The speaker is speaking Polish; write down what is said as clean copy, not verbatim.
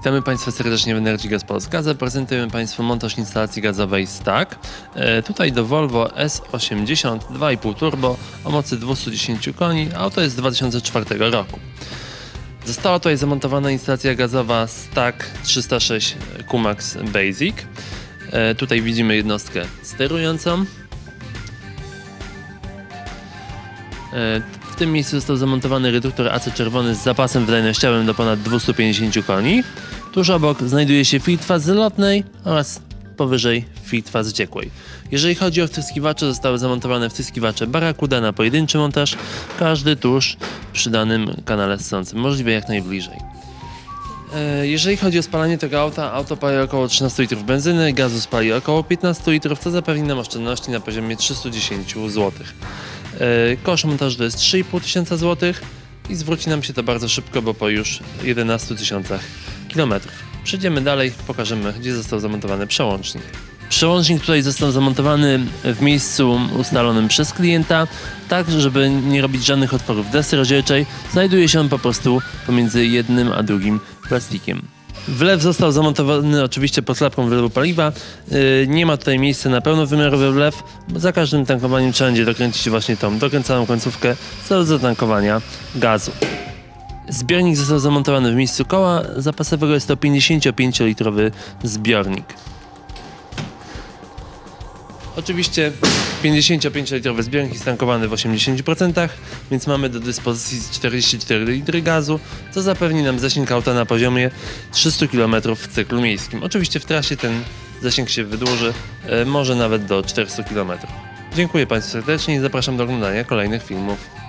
Witamy Państwa serdecznie w Energy Gas Polska. Zaprezentujemy Państwu montaż instalacji gazowej Stack. Tutaj do Volvo S80 2,5 turbo o mocy 210 koni. Auto jest z 2004 roku. Została tutaj zamontowana instalacja gazowa Stack 306 QMAX Basic. Tutaj widzimy jednostkę sterującą. W tym miejscu został zamontowany reduktor AC czerwony z zapasem wydajnościowym do ponad 250 koni. Tuż obok znajduje się filtr fazy lotnej oraz powyżej filtr fazy ciekłej. Jeżeli chodzi o wtryskiwacze, zostały zamontowane wtryskiwacze Barracuda na pojedynczy montaż, każdy tuż przy danym kanale ssącym, możliwie jak najbliżej. Jeżeli chodzi o spalanie tego auta, auto pali około 13 litrów benzyny, gazu spali około 15 litrów, co zapewni nam oszczędności na poziomie 310 zł. Koszt montażu to jest 3500 zł i zwróci nam się to bardzo szybko, bo po już 11 000 km. Przejdziemy dalej, pokażemy, gdzie został zamontowany przełącznik. Przełącznik tutaj został zamontowany w miejscu ustalonym przez klienta, tak żeby nie robić żadnych otworów w desce rozdzielczej. Znajduje się on po prostu pomiędzy jednym a drugim plastikiem. Wlew został zamontowany oczywiście pod klapką wlewu paliwa. Nie ma tutaj miejsca na pełnowymiarowy wlew. Za każdym tankowaniem trzeba będzie dokręcić właśnie tą dokręcaną końcówkę w celu zatankowania gazu. Zbiornik został zamontowany w miejscu koła zapasowego. Jest to 55-litrowy zbiornik. Oczywiście 55-litrowy zbiornik jest tankowany w 80%, więc mamy do dyspozycji 44 litry gazu, co zapewni nam zasięg auta na poziomie 300 km w cyklu miejskim. Oczywiście w trasie ten zasięg się wydłuży, może nawet do 400 km. Dziękuję Państwu serdecznie i zapraszam do oglądania kolejnych filmów.